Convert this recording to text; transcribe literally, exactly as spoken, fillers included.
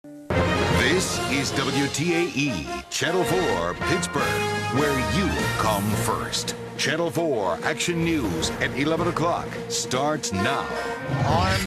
This is W T A E, Channel four, Pittsburgh, where you come first. Channel four Action News at eleven o'clock starts now. Arm